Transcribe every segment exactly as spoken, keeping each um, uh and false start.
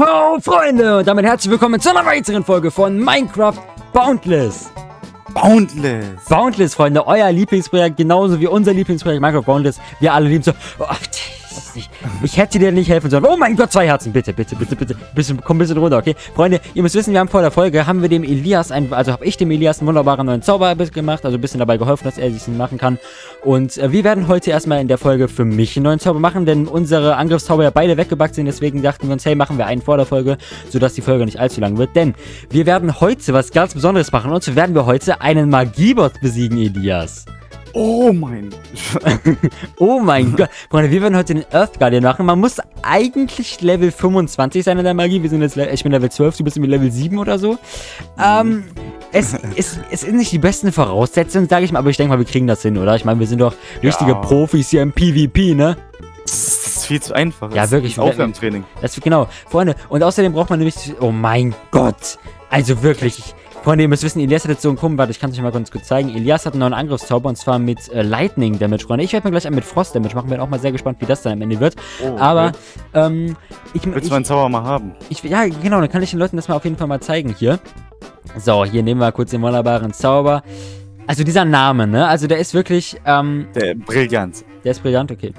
Yo, Freunde! Und damit herzlich willkommen zu einer weiteren Folge von Minecraft Boundless. Boundless. Boundless, Freunde, euer Lieblingsprojekt, genauso wie unser Lieblingsprojekt Minecraft Boundless. Wir alle lieben so. Oh, ich, ich hätte dir nicht helfen sollen. Oh mein Gott, zwei Herzen. Bitte, bitte, bitte, bitte. Bisschen, komm ein bisschen runter, okay? Freunde, ihr müsst wissen, wir haben vor der Folge, haben wir dem Elias, ein, also habe ich dem Elias einen wunderbaren neuen Zauber gemacht, also ein bisschen dabei geholfen, dass er sich machen kann. Und äh, wir werden heute erstmal in der Folge für mich einen neuen Zauber machen, denn unsere Angriffszauber ja beide weggebackt sind. Deswegen dachten wir uns, hey, machen wir einen vor der Folge, sodass die Folge nicht allzu lang wird. Denn wir werden heute was ganz Besonderes machen. Und so werden wir heute einen Magiebot besiegen, Elias. Oh mein Oh mein Gott. Freunde, wir werden heute den Earth Guardian machen. Man muss eigentlich Level fünfundzwanzig sein in der Magie. Wir sind jetzt, ich bin Level zwölf, du bist mit Level sieben oder so. Ähm, es, es, es sind nicht die besten Voraussetzungen, sage ich mal, aber ich denke mal, wir kriegen das hin, oder? Ich meine, wir sind doch richtige ja. Profis hier im PvP, ne? Das ist viel zu einfach. Ja, wirklich. Aufwärmtraining. Das, genau, Freunde. Und außerdem braucht man nämlich... Oh mein Gott. Also wirklich... Freunde, ihr müsst wissen, Elias hat jetzt so einen Kumpel, warte, ich kann es euch mal ganz kurz zeigen. Elias hat einen neuen Angriffszauber und zwar mit äh, Lightning Damage, Freunde. Ich werde mir gleich einen mit Frost Damage machen, bin auch mal sehr gespannt, wie das dann am Ende wird. Oh, okay. Aber, ähm, ich... Willst du meinen Zauber mal haben? Ich, ja, genau, dann kann ich den Leuten das mal auf jeden Fall mal zeigen hier. So, hier nehmen wir kurz den wunderbaren Zauber. Also dieser Name, ne? Also der ist wirklich, ähm... Der brillant. Der ist brillant, okay.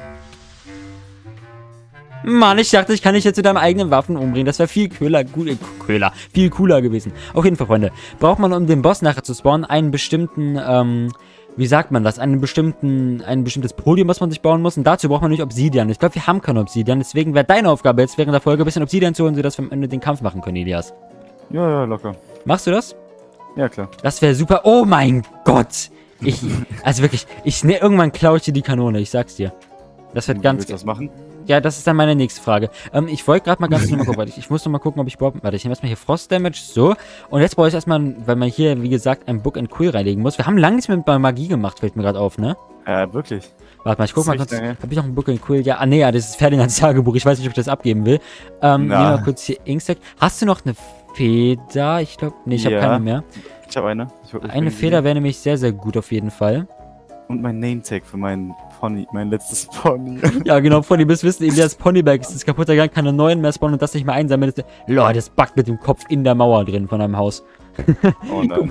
Mann, ich dachte, ich kann dich jetzt mit deinem eigenen Waffen umbringen. Das wäre viel cooler, gut, äh, cooler, viel cooler gewesen. Auf jeden Fall, Freunde, braucht man, um den Boss nachher zu spawnen, einen bestimmten, ähm, wie sagt man das? Einen bestimmten, ein bestimmtes Podium, was man sich bauen muss. Und dazu braucht man nicht Obsidian. Ich glaube, wir haben kein Obsidian. Deswegen wäre deine Aufgabe jetzt während der Folge ein bisschen Obsidian zu holen, sodass wir am Ende den Kampf machen können, Elias. Ja, ja, locker. Machst du das? Ja, klar. Das wäre super. Oh mein Gott! Ich, also wirklich, ich, ne, irgendwann klaue ich dir die Kanone, ich sag's dir. Das wird ganz... Willst du das machen? Ja, das ist dann meine nächste Frage. Ähm, ich wollte gerade mal ganz normal gucken. Ich, ich muss noch mal gucken, ob ich überhaupt... Warte, ich nehme erstmal hier Frost Damage. So. Und jetzt brauche ich erstmal, weil man hier, wie gesagt, ein Book and Quill reinlegen muss. Wir haben lange nichts mehr mit Magie gemacht, fällt mir gerade auf, ne? Ja, wirklich. Warte mal, ich guck mal kurz. Habe ich noch ein Book and Quill? Ja, ah, nee, ja, das ist Ferdinands Tagebuch. Ich weiß nicht, ob ich das abgeben will. Ähm, nehmen wir mal kurz hier Inkstack. Hast du noch eine Feder? Ich glaube, nee, ich habe ja, keine mehr. Ich habe eine. Ich eine Feder wäre nämlich sehr, sehr gut auf jeden Fall. Und mein Name-Tag für meinen Pony, mein letztes Pony. Ja, genau, Freunde, ihr müsst wissen, Elias Ponyberg ist kaputt, da keine neuen mehr spawnen und das nicht mehr einsammeln. Leute, das backt mit dem Kopf in der Mauer drin von einem Haus. Oh nein.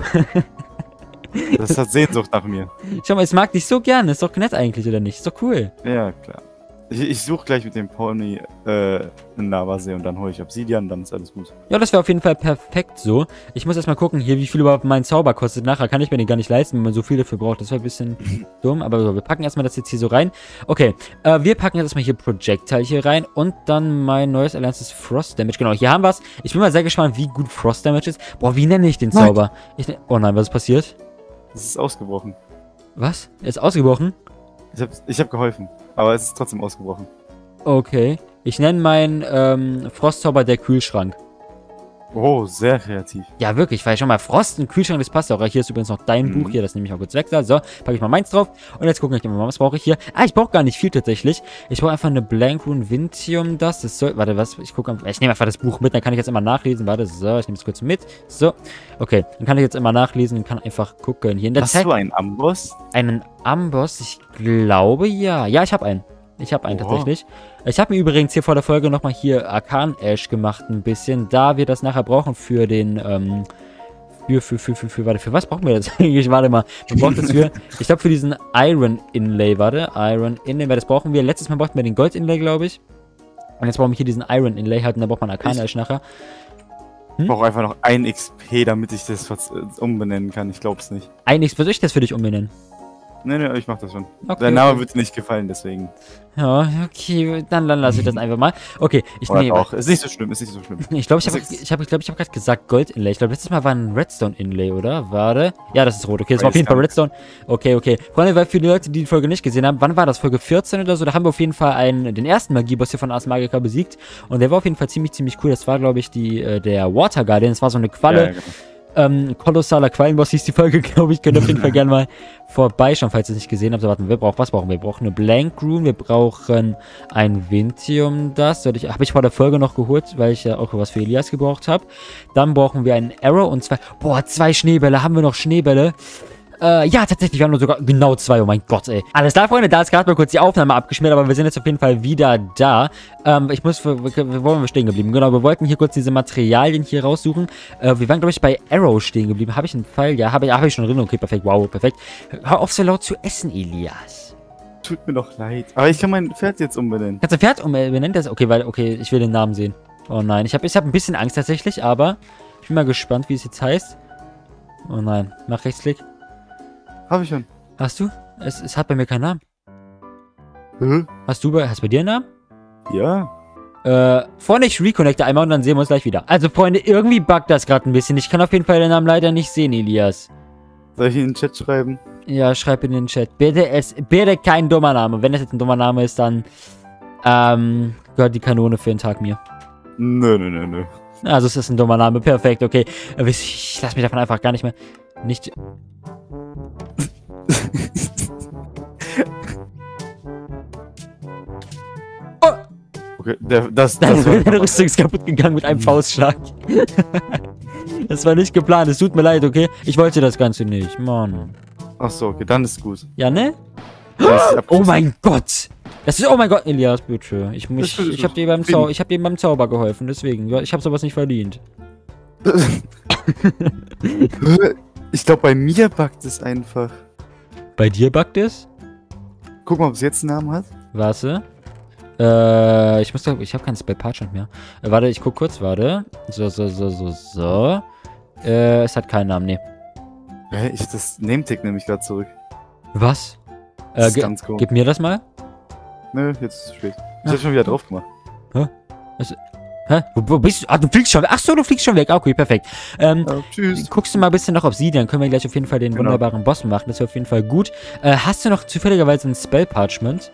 Das hat Sehnsucht nach mir. Schau mal, es mag dich so gerne, ist doch nett eigentlich, oder nicht? Ist doch cool. Ja, klar. Ich, ich suche gleich mit dem Pony äh, einen Lavasee und dann hole ich Obsidian, dann ist alles gut. Ja, das wäre auf jeden Fall perfekt so. Ich muss erstmal gucken, hier, wie viel überhaupt mein Zauber kostet. Nachher kann ich mir den gar nicht leisten, wenn man so viel dafür braucht. Das wäre ein bisschen dumm, aber so, wir packen erstmal das jetzt hier so rein. Okay, äh, wir packen jetzt erstmal hier Projectile hier rein und dann mein neues erlerntes Frost Damage. Genau, hier haben wir es. Ich bin mal sehr gespannt, wie gut Frost Damage ist. Boah, wie nenne ich den Zauber? Ich ne oh nein, was ist passiert? Es ist ausgebrochen. Was? Er ist ausgebrochen? Ich habe ich hab geholfen, aber es ist trotzdem ausgebrochen. Okay. Ich nenne meinen ähm, Frostzauber der Kühlschrank. Oh, sehr kreativ. Ja, wirklich, weil schon mal Frost und Kühlschrank, das passt auch. Hier ist übrigens noch dein mhm. Buch hier, das nehme ich auch kurz weg. So, packe ich mal meins drauf. Und jetzt gucken wir mal, was brauche ich hier? Ah, ich brauche gar nicht viel tatsächlich. Ich brauche einfach eine Blank Rune Vintium, das. Das soll, warte, was? Ich gucke, ich nehme einfach das Buch mit, dann kann ich jetzt immer nachlesen. Warte, so, ich nehme es kurz mit. So, okay, dann kann ich jetzt immer nachlesen und kann einfach gucken. Hier in der Hast Zeit, du einen Amboss? Einen Amboss? Ich glaube, ja. Ja, ich habe einen. Ich habe einen oh. tatsächlich. Ich habe mir übrigens hier vor der Folge nochmal hier Arcan Ash gemacht ein bisschen, da wir das nachher brauchen für den, ähm, für, für, für, für, für, warte, für was brauchen wir das eigentlich? Warte mal, wir brauchen das für, ich glaube für diesen Iron Inlay, warte, Iron Inlay, weil das brauchen wir, letztes Mal brauchten wir den Gold Inlay, glaube ich. Und jetzt brauchen wir hier diesen Iron Inlay halt und da braucht man Arcan Ash nachher. Hm? Ich brauche einfach noch ein X P, damit ich das umbenennen kann, ich glaube es nicht. Ein X P, soll ich das für dich umbenennen? Nee, nee, ich mach das schon. Okay, Dein Name okay. wird dir nicht gefallen, deswegen. Ja, okay, dann, dann lasse ich das einfach mal. Okay, ich nehme... auch. Ist nicht so schlimm, ist nicht so schlimm. Ich glaube, ich habe ich hab, ich glaub, ich hab gerade gesagt Gold-Inlay. Ich glaube, letztes Mal war ein Redstone-Inlay, oder? Warte. Ja, das ist rot. Okay, das war auf jeden Fall Redstone. Okay, okay. Freunde, weil für die Leute, die die Folge nicht gesehen haben, wann war das? Folge vierzehn oder so? Da haben wir auf jeden Fall einen, den ersten Magieboss hier von Ars Magica besiegt. Und der war auf jeden Fall ziemlich, ziemlich cool. Das war, glaube ich, die, äh, der Water Guardian. Das war so eine Qualle. Ja, genau. Ähm, kolossaler Quallenboss hieß die Folge, glaube ich. Könnt ihr auf jeden Fall gerne mal vorbeischauen, falls ihr es nicht gesehen habt. So, warten, wir brauchen, was brauchen wir? Wir brauchen eine Blank Rune, wir brauchen ein Vintium, das habe ich, hab ich vor der Folge noch geholt, weil ich ja auch was für Elias gebraucht habe. Dann brauchen wir einen Arrow und zwei, boah, zwei Schneebälle. Haben wir noch Schneebälle? Äh, ja, tatsächlich, wir haben nur sogar genau zwei. Oh mein Gott, ey. Alles klar, Freunde, da ist gerade mal kurz die Aufnahme abgeschmiert, aber wir sind jetzt auf jeden Fall wieder da. Ähm, ich muss, wo waren wir stehen geblieben? Genau, wir wollten hier kurz diese Materialien hier raussuchen. Äh, wir waren, glaube ich, bei Arrow stehen geblieben. Habe ich einen Pfeil? Ja, habe ich, hab ich schon drin. Okay, perfekt. Wow, perfekt. Hör auf, so laut zu essen, Elias. Tut mir doch leid. Aber ich kann mein Pferd jetzt umbenennen. Kannst du Pferd umbenennen? Das? Okay, weil, okay, ich will den Namen sehen. Oh nein, ich habe ich hab ein bisschen Angst tatsächlich, aber ich bin mal gespannt, wie es jetzt heißt. Oh nein, mach Rechtsklick. Hab ich schon. Hast du? Es, es hat bei mir keinen Namen. Hä? Hast du bei, hast bei dir einen Namen? Ja. Äh, Freunde, ich reconnecte einmal und dann sehen wir uns gleich wieder. Also, Freunde, irgendwie buggt das gerade ein bisschen. Ich kann auf jeden Fall den Namen leider nicht sehen, Elias. Soll ich in den Chat schreiben? Ja, schreib in den Chat. Bitte, es, bitte kein dummer Name. Wenn es jetzt ein dummer Name ist, dann, ähm, gehört die Kanone für den Tag mir. Nö, nö, nö, nö. Also, es ist ein dummer Name. Perfekt, okay. Ich lasse mich davon einfach gar nicht mehr, nicht... Oh! Okay, der, das, Deine das war... Rüstung ist kaputt gegangen mit einem Faustschlag. Das war nicht geplant, es tut mir leid, okay? Ich wollte das Ganze nicht, Mann. Achso, okay, dann ist gut. Ja, ne? Dann ist Oh mein Gott! Das ist, oh mein Gott, Elias, bitte. Ich, ich, Das ist ich hab dir beim Zau ich hab dir beim Zauber geholfen, deswegen. Ich hab sowas nicht verdient. Ich glaube, bei mir buggt es einfach. Bei dir buggt es? Guck mal, ob es jetzt einen Namen hat. Warte. Äh, ich muss doch, ich habe keinen Spell Parchment mehr. Äh, warte, ich guck kurz, warte. So, so, so, so, so. Äh, es hat keinen Namen, nee. Hä? Ich, das Name-Tag nehme ich gerade zurück. Was? Das Äh, ist ge ganz komisch. gib mir das mal. Nö, jetzt ist es spät. Ich Ach. hab schon wieder drauf gemacht. Hä? Wo, wo bist du? Ah, du fliegst schon weg. Ach so, du fliegst schon weg. Okay, perfekt. Ähm, Ja, tschüss. guckst du mal ein bisschen noch auf sie, dann können wir gleich auf jeden Fall den Genau. wunderbaren Boss machen. Das wäre auf jeden Fall gut. Äh, hast du noch zufälligerweise ein Spell Parchment?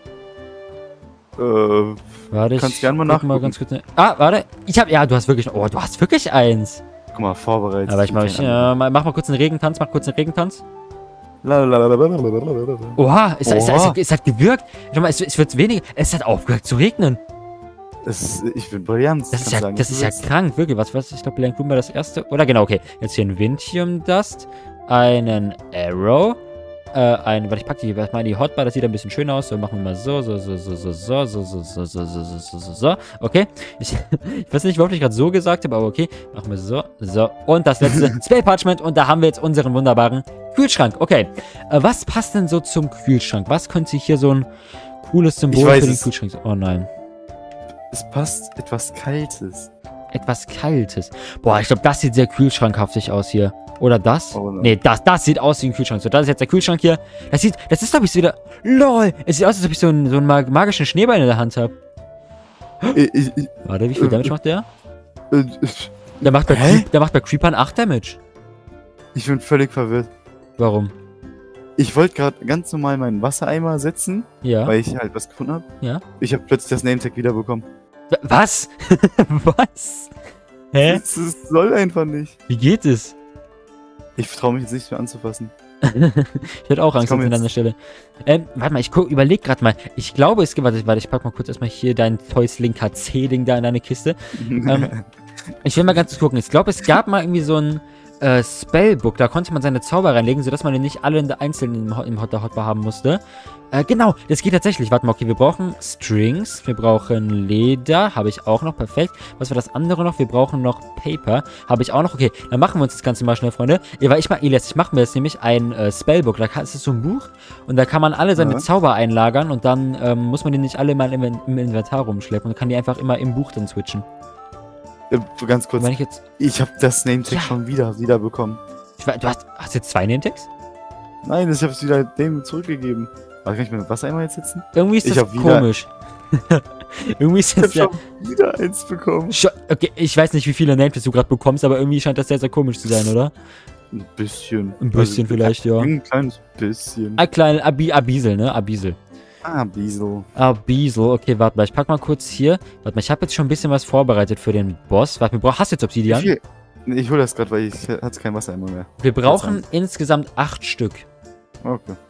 Äh, Warte, ich Kannst gern mal guck nachgucken. mal ganz kurz. ne- Ah, warte. Ich hab, ja, du hast wirklich, oh, du hast wirklich eins. guck mal, vorbereitet. Aber ich mach, ich, äh, mal- mach mal kurz einen Regentanz, mach kurz einen Regentanz. Lalalalalalala. Oha, es, es, es, Oha. es, es hat gewirkt. Schau mal, es, es wird weniger. Es hat aufgehört zu regnen. Es, ich bin brillant. Das ist kannst ja, sagen, das was ist du ja willst. krank, wirklich. Was, was, ich glaube, Blank Room war das erste. Oder genau, okay. Jetzt hier ein Vintium Dust, einen Arrow, äh, ein, warte, ich packe die mal in die Hotbar, das sieht ein bisschen schön aus. So, machen wir mal so, so, so, so, so, so, so, so, so, so, so, so, so, so, okay. Ich, ich weiß nicht, warum ich gerade so gesagt habe, aber okay. Machen wir so, so. Und das letzte Spell Parchment und da haben wir jetzt unseren wunderbaren Kühlschrank. Okay. Äh, was passt denn so zum Kühlschrank? Was könnte hier so ein cooles Symbol weiß für den es. Kühlschrank sein? Oh nein. Es passt etwas Kaltes. Etwas Kaltes. Boah, ich glaube, das sieht sehr kühlschrankhaftig aus hier. Oder das? Oh nein. Nee, das, das sieht aus wie ein Kühlschrank. So, das ist jetzt der Kühlschrank hier. Das sieht, das ist, glaube ich, so wieder... LOL! Es sieht aus, als ob ich so einen, so einen mag- magischen Schneeball in der Hand habe. Ich, ich, ich, Warte, wie viel Damage macht der? äh, ich, Der macht bei, Hä? Creep, der macht bei Creepern acht Damage. ich bin völlig verwirrt. Warum? Ich wollte gerade ganz normal meinen Wassereimer setzen, Ja. weil ich halt was gefunden habe. Ja. Ich habe plötzlich das Name-Tag wiederbekommen. W- Was? Was? Hä? Das, das soll einfach nicht. Wie geht es? Ich traue mich jetzt nicht mehr anzufassen. Ich hätte auch Angst komm an jetzt. der Stelle. Ähm, warte mal, ich guck, überleg gerade mal. Ich glaube, es gibt... Warte, warte, ich pack mal kurz erstmal hier dein Toys Link H C-Ding da in deine Kiste. Ähm, Ich will mal ganz kurz gucken. Ich glaube, es gab mal irgendwie so ein äh, Spellbook. Da konnte man seine Zauber reinlegen, sodass man den nicht alle in der einzeln im, Hot- im Hot der Hotbar haben musste. Äh, genau, das geht tatsächlich. Warte mal, okay, wir brauchen Strings. Wir brauchen Leder. Habe ich auch noch. Perfekt. Was war das andere noch? Wir brauchen noch Paper. Habe ich auch noch. Okay, dann machen wir uns das Ganze mal schnell, Freunde. Ja, weil ich mal, Elias, ich mache mir jetzt nämlich ein äh, Spellbook. Da kann, es ist so ein Buch. Und da kann man alle seine Ja. Zauber einlagern. Und dann ähm, muss man die nicht alle mal im, im Inventar rumschleppen. Und kann die einfach immer im Buch dann switchen. Äh, Ganz kurz. Wenn ich jetzt... Ich habe das Name-Tag Ja. schon wieder wiederbekommen. Ich weiß, du hast, hast jetzt zwei Name-Tags? Nein, ich habe es wieder dem zurückgegeben. Warte, kann ich mir Wassereimer jetzt setzen? Irgendwie ist Ich das hab wieder- komisch. Irgendwie ist Ich das habe ja... schon wieder eins bekommen. Scho- Okay, ich weiß nicht, wie viele Name-Tags du gerade bekommst, aber irgendwie scheint das sehr, sehr komisch zu sein, oder? Ein bisschen. Ein bisschen vielleicht, ja. Ein kleines bisschen. Ein kleiner Abi Abisel, ne? Abisel. Ah, Biesel. Abisel, okay, warte mal, ich pack mal kurz hier. Warte mal, ich habe jetzt schon ein bisschen was vorbereitet für den Boss. Warte, wir brauchen... Hast du jetzt Wie Obsidian? viel? Nee, ich hole das gerade, weil ich hatte kein Wassereimer mehr. Wir brauchen insgesamt acht Stück. Okay.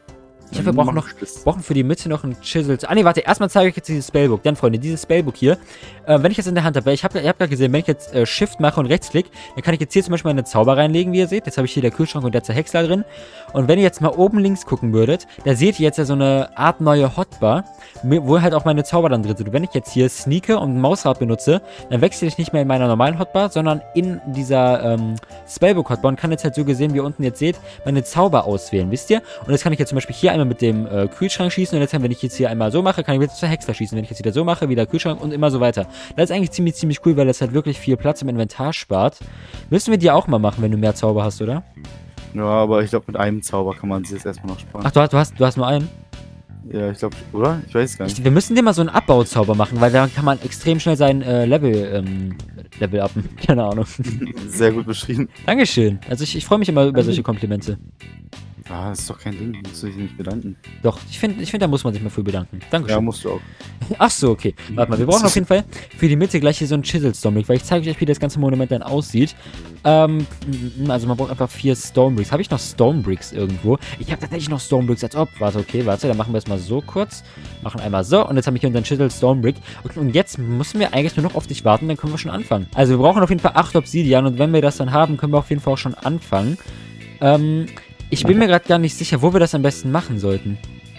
Ich hoffe, wir brauchen noch, brauchen für die Mitte noch ein Chisel. Ah ne, warte, erstmal zeige ich jetzt dieses Spellbook. Dann, Freunde, dieses Spellbook hier, äh, wenn ich jetzt in der Hand habe, weil ich habe, ihr habt gerade gesehen, wenn ich jetzt äh, Shift mache und Rechtsklick, dann kann ich jetzt hier zum Beispiel meine Zauber reinlegen, wie ihr seht. Jetzt habe ich hier der Kühlschrank und der Zerhäcksler drin. Und wenn ihr jetzt mal oben links gucken würdet, da seht ihr jetzt ja so eine Art neue Hotbar, wo halt auch meine Zauber dann drin sind. Und wenn ich jetzt hier sneake und Mausrad benutze, dann wechsle ich nicht mehr in meiner normalen Hotbar, sondern in dieser ähm, Spellbook-Hotbar und kann jetzt halt so gesehen, wie ihr unten jetzt seht, meine Zauber auswählen, wisst ihr? Und jetzt kann ich jetzt zum Beispiel hier einmal mit dem äh, Kühlschrank schießen und jetzt, wenn ich jetzt hier einmal so mache, kann ich wieder zur Hexer schießen. Wenn ich jetzt wieder so mache, wieder Kühlschrank und immer so weiter. Das ist eigentlich ziemlich, ziemlich cool, weil das halt wirklich viel Platz im Inventar spart. Müssen wir die auch mal machen, wenn du mehr Zauber hast, oder? Ja, aber ich glaube, mit einem Zauber kann man sie jetzt erstmal noch sparen. Ach, du hast, du hast, du hast nur einen? Ja, ich glaube, oder? Ich weiß gar nicht. Ich, wir müssen dir mal so einen Abbauzauber machen, weil dann kann man extrem schnell sein äh, Level, ähm, Level uppen. Keine Ahnung. Sehr gut beschrieben. Dankeschön. Also ich, ich freue mich immer über solche Komplimente. Ah, das ist doch kein Ding. Musst du dich nicht bedanken. Doch, ich finde, ich find, da muss man sich mal für bedanken. Dankeschön. Ja, musst du auch. Ach so, okay. Warte mal, wir brauchen auf jeden Fall für die Mitte gleich hier so einen Chisel Stonebrick, weil ich zeige euch, wie das ganze Monument dann aussieht. Ähm, also man braucht einfach vier Stonebricks. Habe ich noch Stonebricks irgendwo? Ich habe tatsächlich noch Stonebricks, als ob. Warte, okay, warte, dann machen wir es mal so kurz. Machen einmal so und jetzt habe ich hier unseren Chisel Stonebrick. Und, und jetzt müssen wir eigentlich nur noch auf dich warten, dann können wir schon anfangen. Also wir brauchen auf jeden Fall acht Obsidian und wenn wir das dann haben, können wir auf jeden Fall auch schon anfangen. Ähm... Ich bin mir gerade gar nicht sicher, wo wir das am besten machen sollten.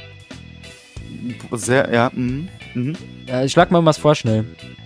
Sehr, ja, mhm. mhm. Äh, schlag mal was vor, schnell.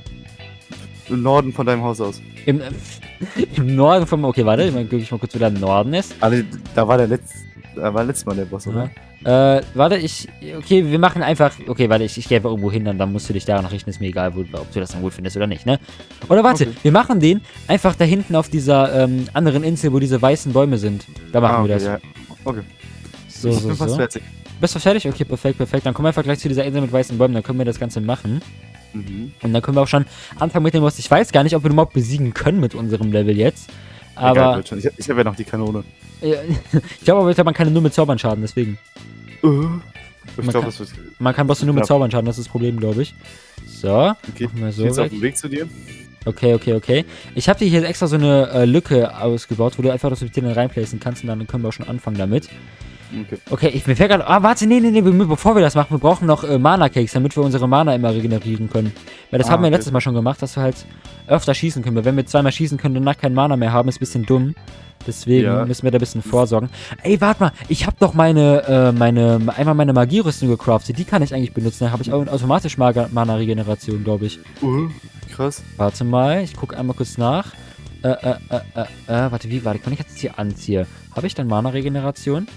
Im Norden von deinem Haus aus. Im, äh, im Norden vom... Okay, warte, ich mal, guck ich mal kurz, wo der Norden ist. Also, da war der letzte... Da war letztes Mal der Boss, oder? Ja. Äh, warte, ich... Okay, wir machen einfach... Okay, warte, ich, ich gehe einfach irgendwo hin, dann, dann musst du dich daran richten. Ist mir egal, wo, ob du das dann gut findest oder nicht, ne? Oder warte, okay. Wir machen den einfach da hinten auf dieser ähm, anderen Insel, wo diese weißen Bäume sind. Da machen ah, okay, wir das. Ja. Okay. So, ich so, bin fast so. fertig. Bist du fertig? Okay, perfekt, perfekt. Dann kommen wir einfach gleich zu dieser Insel mit weißen Bäumen, dann können wir das Ganze machen. Mhm. Und dann können wir auch schon anfangen mit dem Boss. Ich weiß gar nicht, ob wir den überhaupt besiegen können mit unserem Level jetzt. Aber... Egal, ich ich habe ja noch die Kanone. Ich glaube aber, man kann nur mit Zaubern schaden, deswegen. Uh, ich man, glaub, kann, das wird man kann Bosse nur mit Zaubern schaden, das ist das Problem, glaube ich. So, okay. Machen wir so ich bin auf dem Weg zu dir. Okay, okay, okay. Ich habe dir hier extra so eine äh, Lücke ausgebaut, wo du einfach das Subtil reinplacen kannst und dann können wir auch schon anfangen damit. Okay. Okay, ich mir fällt gerade... Ah, warte, nee, nee, nee, wir, bevor wir das machen, wir brauchen noch äh, Mana-Cakes, damit wir unsere Mana immer regenerieren können. Weil das ah, haben wir okay. letztes Mal schon gemacht, dass wir halt öfter schießen können. Weil wenn wir zweimal schießen können und danach kein Mana mehr haben, ist ein bisschen dumm. Deswegen ja. müssen wir da ein bisschen vorsorgen. Ey, warte mal, ich habe doch meine, äh, meine, einmal meine Magierüstung gecraftet. Die kann ich eigentlich benutzen. Da habe ich auch automatisch Mana-Regeneration, glaube ich. Uh, krass. Warte mal, ich gucke einmal kurz nach. Äh, äh, äh, äh, äh, warte, wie, warte, kann ich jetzt hier anziehen? Habe ich dann Mana-Regeneration?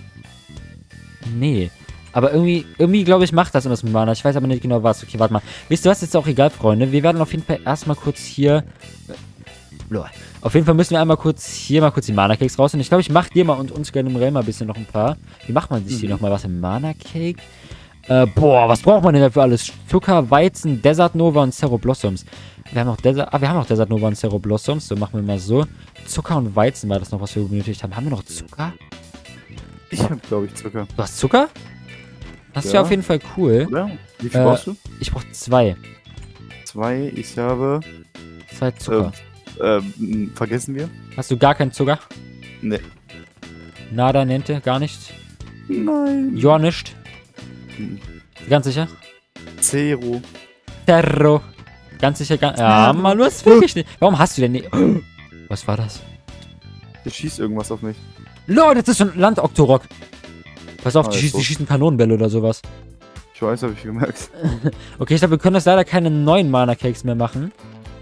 Nee. Aber irgendwie, irgendwie glaube ich, macht das irgendwas mit Mana. Ich weiß aber nicht genau was. Okay, warte mal. Wisst ihr was? Ist auch egal, Freunde. Wir werden auf jeden Fall erstmal kurz hier... Äh, auf jeden Fall müssen wir einmal kurz hier mal kurz die Mana-Cakes raus. Und ich glaube, ich mache dir mal und uns generell mal ein bisschen noch ein paar. Wie macht man sich mhm. hier nochmal was im Mana-Cake? Äh, boah, was braucht man denn dafür alles? Zucker, Weizen, Desert Nova und Cerro Blossoms. Wir haben noch Desert... Ah, wir haben noch Desert Nova und Cerro Blossoms. So, machen wir mal so. Zucker und Weizen war das noch, was wir benötigt haben. Haben wir noch Zucker? Ich habe, glaube ich, Zucker. Du hast Zucker? Das ist ja auf jeden Fall cool. Oder? Wie viel äh, brauchst du? Ich brauche zwei. Zwei, ich habe... Zwei Zucker. Äh, äh, vergessen wir? Hast du gar keinen Zucker? Nee. Nada, Nente, gar nicht? Nein. Ja, nicht? Hm. Ganz sicher? Zero. Zero. Ganz sicher, ganz... Ja, mal los, wirklich nicht. Warum hast du denn nicht... Was war das? Du schießt irgendwas auf mich. Lord, das ist so ein Land-Octorok. Pass auf, ah, die, schieß, so. die schießen Kanonenbälle oder sowas. Ich weiß, habe ich gemerkt. Okay, ich glaube, wir können das leider keine neuen Mana-Cakes mehr machen.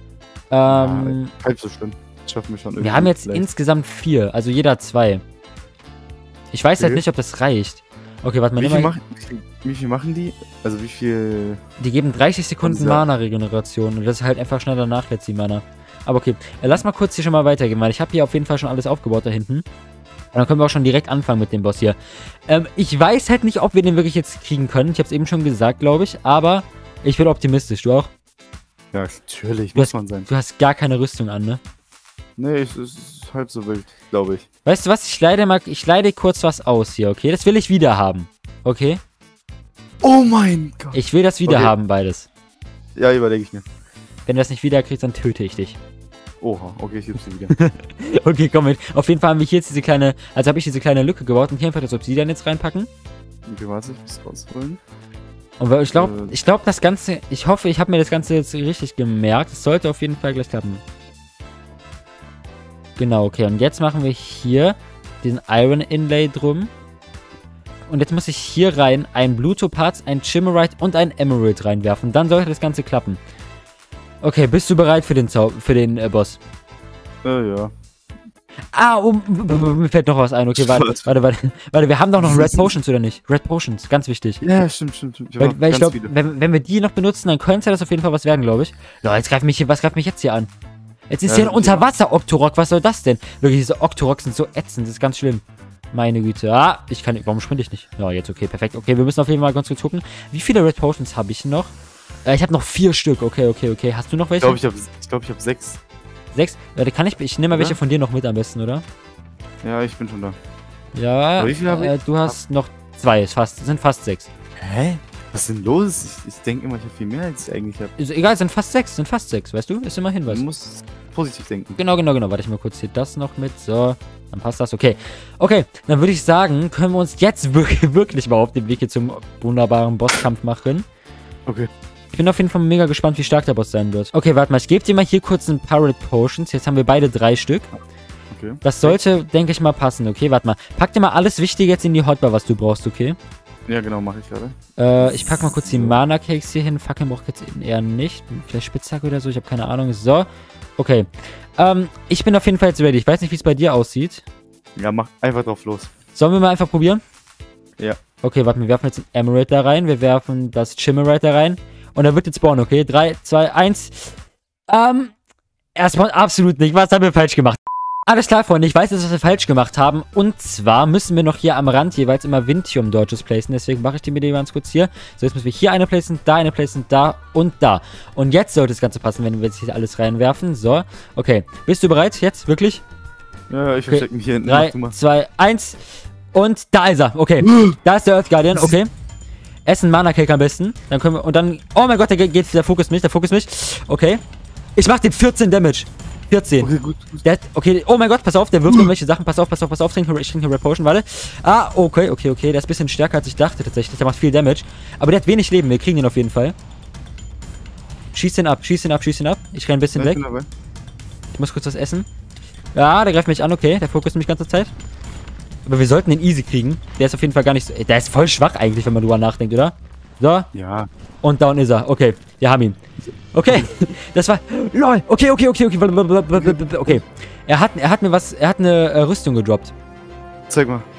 Ähm, ja, halb so schlimm. Das schaffen wir schon irgendwie. Wir haben jetzt vielleicht. insgesamt vier, also jeder zwei. Ich weiß okay. halt nicht, ob das reicht. Okay, warte mal. Wie viel, mal. Mach, wie, viel, wie viel machen die? Also wie viel... Die geben dreißig Sekunden Mana-Regeneration und das ist halt einfach schneller nachlässt, die Mana. Aber okay, lass mal kurz hier schon mal weitergehen, weil ich habe hier auf jeden Fall schon alles aufgebaut da hinten. Und dann können wir auch schon direkt anfangen mit dem Boss hier. Ähm, ich weiß halt nicht, ob wir den wirklich jetzt kriegen können. Ich habe es eben schon gesagt, glaube ich. Aber ich bin optimistisch. Du auch? Ja, natürlich. Du muss hast, man sein. Du hast gar keine Rüstung an, ne? Nee, es ist halb so wild, glaube ich. Weißt du was? Ich leide mal, ich leide kurz was aus hier, okay? Das will ich wieder haben. Okay? Oh mein Gott. Ich will das wieder okay. haben, beides. Ja, überlege ich mir. Wenn du das nicht wieder kriegst, dann töte ich dich. Oha, okay, ich gebe sie wieder. Okay, komm mit. Auf jeden Fall haben wir hier jetzt diese kleine, also habe ich diese kleine Lücke gebaut und hier einfach das Obsidian jetzt reinpacken. Okay, warte, ich muss rausholen. Und ich glaube, ich glaube, das Ganze, ich hoffe, ich habe mir das Ganze jetzt richtig gemerkt. Es sollte auf jeden Fall gleich klappen. Genau, okay. Und jetzt machen wir hier diesen Iron Inlay drum. Und jetzt muss ich hier rein ein Blue Topaz, ein Chimerite und ein Emerald reinwerfen. Dann sollte das Ganze klappen. Okay, bist du bereit für den Zau für den äh, Boss? Äh, ja. Ah, oh, mir fällt noch was ein. Okay, warte, warte, warte. Warte, wir haben doch noch Red Potions, oder nicht? Red Potions, ganz wichtig. Ja, stimmt, stimmt. stimmt. Ich weil weil ich glaube, wenn, wenn wir die noch benutzen, dann könnte das auf jeden Fall was werden, glaube ich. Leute, jetzt greift mich hier, was greift mich jetzt hier an? Jetzt ist ja, hier ein Unterwasser-Octorok, was soll das denn? Wirklich, diese Octoroks sind so ätzend, das ist ganz schlimm. Meine Güte. Ah, ich kann, warum sprinte ich nicht? Ja, jetzt okay, perfekt. Okay, wir müssen auf jeden Fall ganz kurz gucken. Wie viele Red Potions habe ich noch? Äh, ich habe noch vier Stück. Okay, okay, okay. Hast du noch welche? Ich glaube, ich habe ich glaub, ich hab sechs. Sechs? Warte, kann ich, ich nehme mal welche von dir noch mit am besten, oder? Ja, ich bin schon da. Ja, wie viele äh, du hast noch zwei, ist fast, sind fast sechs. Hä? Was ist denn los? Ich, ich denke immer, ich habe viel mehr, als ich eigentlich habe. Ist egal, sind fast sechs, sind fast sechs, weißt du? Ist immerhin was. Du musst positiv denken. Genau, genau, genau. Warte ich mal kurz hier das noch mit. So, dann passt das. Okay. Okay, dann würde ich sagen, können wir uns jetzt wirklich, wirklich mal auf den Weg hier zum wunderbaren Bosskampf machen. Okay. Ich bin auf jeden Fall mega gespannt, wie stark der Boss sein wird. Okay, warte mal. Ich gebe dir mal hier kurz ein paar Red Potions. Jetzt haben wir beide drei Stück. Okay. Das sollte, denke ich mal, passen. Okay, warte mal. Pack dir mal alles Wichtige jetzt in die Hotbar, was du brauchst, okay? Ja, genau, mache ich gerade. Äh, ich pack mal kurz die Mana Cakes hier hin. Fackeln brauche ich jetzt eher nicht. Vielleicht Spitzhacke oder so, ich habe keine Ahnung. So, okay. Ähm, ich bin auf jeden Fall jetzt ready. Ich weiß nicht, wie es bei dir aussieht. Ja, mach einfach drauf los. Sollen wir mal einfach probieren? Ja. Okay, warte, wir werfen jetzt den Emerald da rein. Wir werfen das Chimerite da rein. Und er wird jetzt spawnen, okay? drei, zwei, eins. Ähm, er spawnt absolut nicht. Was haben wir falsch gemacht? Alles klar, Freunde, ich weiß jetzt, was wir falsch gemacht haben. Und zwar müssen wir noch hier am Rand jeweils immer Vintium-Dodges placen. Deswegen mache ich die mir ganz kurz hier. So, jetzt müssen wir hier eine placen, da eine placen, da und da. Und jetzt sollte das Ganze passen, wenn wir jetzt hier alles reinwerfen. So, okay. Bist du bereit? Jetzt? Wirklich? Ja, ich verstecke mich hier hinten. drei, zwei, eins. Und da ist er. Okay. Da ist der Earth Guardian. Okay. Essen Mana Cake am besten. Dann können wir. Und dann. Oh mein Gott, der geht. Der Fokus mich. Der Fokus mich. Okay. Ich mach den vierzehn Damage. vierzehn. Okay, gut, gut. Der hat, okay, oh mein Gott, pass auf, der wirft irgendwelche Sachen. Pass auf, pass auf, pass auf. Ich trinke Red Potion, warte. Ah, okay, okay, okay. Der ist ein bisschen stärker, als ich dachte tatsächlich. Der macht viel Damage. Aber der hat wenig Leben. Wir kriegen ihn auf jeden Fall. Schieß den ab, schieß den ab, schieß den ab. Ich renn ein bisschen ja, weg. Ich muss kurz was essen. Ja, der greift mich an, okay. Der fokussiert mich die ganze Zeit. Aber wir sollten den easy kriegen. Der ist auf jeden Fall gar nicht so. Der ist voll schwach eigentlich, wenn man drüber nachdenkt, oder? So. Ja. Und down ist er. Okay, wir haben ihn. Okay, das war... LOL. Okay, okay, okay, okay. Okay. Er hat, er hat mir was... Er hat eine äh, Rüstung gedroppt. Zeig mal.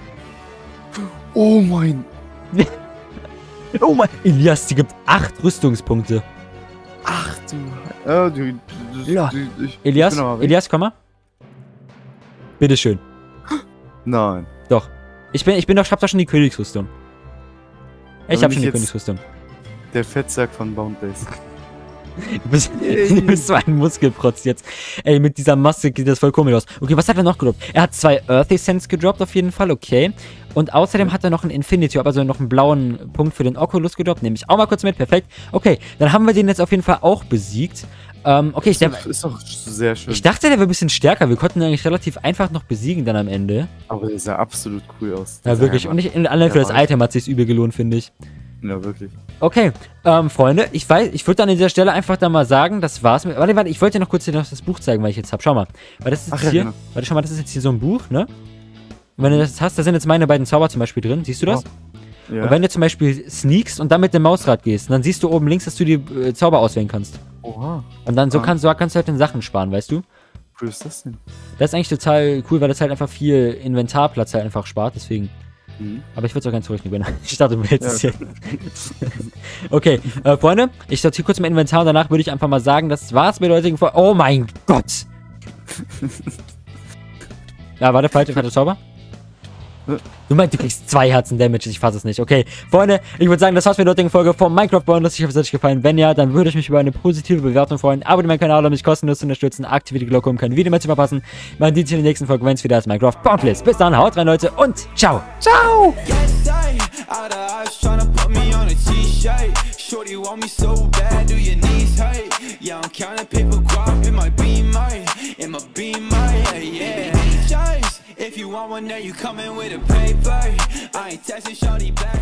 Oh mein... Oh mein... Elias, die gibt acht Rüstungspunkte. Ach du... Ja, du... du, ja. du ich, Elias, ich Elias, komm mal. Bitteschön. Nein. Doch. Ich bin, ich bin doch... Ich hab doch schon die Königsrüstung. Ich hab schon die Königsrüstung. Der Fettsack von Boundbase. Du bist, du bist so ein Muskelprotz jetzt. Ey, mit dieser Maske sieht das voll komisch aus. Okay, was hat er noch gedroppt? Er hat zwei Earth Essence gedroppt auf jeden Fall, okay. Und außerdem hat er noch einen Infinity, also noch einen blauen Punkt für den Oculus gedroppt. Nehme ich auch mal kurz mit, perfekt. Okay, dann haben wir den jetzt auf jeden Fall auch besiegt. Ähm, okay, ich denke... Ist doch sehr schön. Ich dachte, der wäre ein bisschen stärker. Wir konnten ihn eigentlich relativ einfach noch besiegen dann am Ende. Aber der sah absolut cool aus. Ja, wirklich. Und ich, in allem für das Item hat es sich übel gelohnt, finde ich. Ja, wirklich. Okay, ähm, Freunde, ich weiß, ich würde an dieser Stelle einfach da mal sagen, das war's mit. Warte, warte, ich wollte dir noch kurz hier noch das Buch zeigen, weil ich jetzt hab. Schau mal. Weil das ist Ach, jetzt ja, hier. genau. Warte, schau mal, das ist jetzt hier so ein Buch, ne? Und wenn du das hast, da sind jetzt meine beiden Zauber zum Beispiel drin. Siehst du das? Oh. Ja. Und wenn du zum Beispiel sneakst und dann mit dem Mausrad gehst, dann siehst du oben links, dass du die äh, Zauber auswählen kannst. Oha. Und dann so ah. kannst, so kannst du halt den Sachen sparen, weißt du? Wie cool ist das denn? Das ist eigentlich total cool, weil das halt einfach viel Inventarplatz halt einfach spart, deswegen. Mhm. Aber ich würde es auch gerne zurücknehmen. Ich dachte, du willst es ja. Okay, äh, Freunde, ich sortiere kurz mein Inventar und danach würde ich einfach mal sagen, das war's mit der heutigen Folge. Oh mein Gott! Ja, warte, falsche, falsche Zauber. Du meinst, du kriegst zwei Herzen Damage, ich fasse es nicht. Okay, Freunde, ich würde sagen, das war's mit der heutigen Folge von Minecraft Boundless. Ich hoffe, es hat euch gefallen. Wenn ja, dann würde ich mich über eine positive Bewertung freuen. Abonniert meinen Kanal, um mich kostenlos zu unterstützen. Aktiviert die Glocke, um kein Video mehr zu verpassen. Man sieht sich in der nächsten Folge, wenn es wieder ist. Minecraft Boundless. Bis dann, haut rein, Leute, und ciao. Ciao! Shorty want me so bad, do your knees hurt? Yeah, I'm counting paper guap in my beamer, in my beamer, yeah, yeah. If you want one knowing that you coming with a paper. I ain't texting shawty back.